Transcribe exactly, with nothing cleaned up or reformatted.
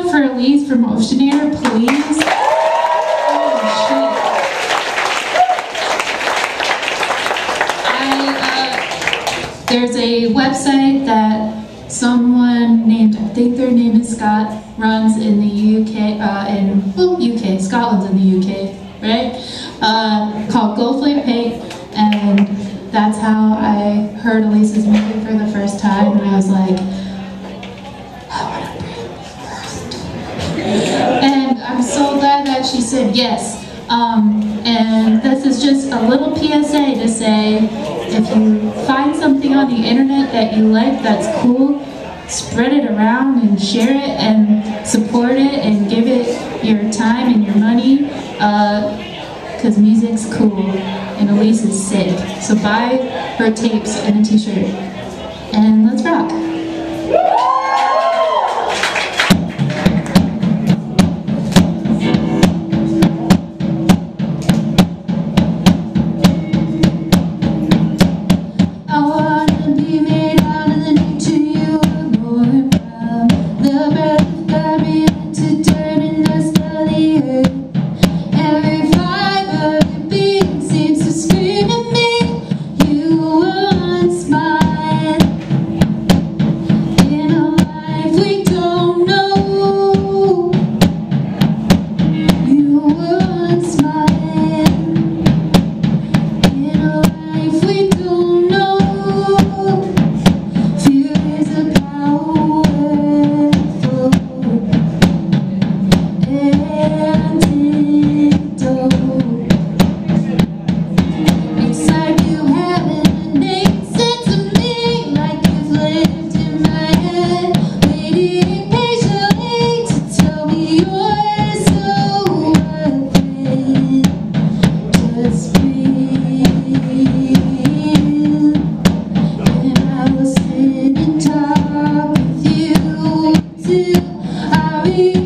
up for Elise from Oceanator, please? Oh, shit. I, uh, there's a website that someone named, I think their name is Scott, runs in the U K, uh, in, well, U K, Scotland's in the U K, right? Uh, called Go Flame Paint, and that's how I heard Elise's music for the first time, and I was like, I want to bring her. And I'm so glad that she said yes. Um, and this is just a little P S A to say, if you find something on the internet that you like that's cool, spread it around and share it and support it and give it your time and your money, because uh, music's cool and Elise is sick. So buy her tapes and a t-shirt and let's rock. I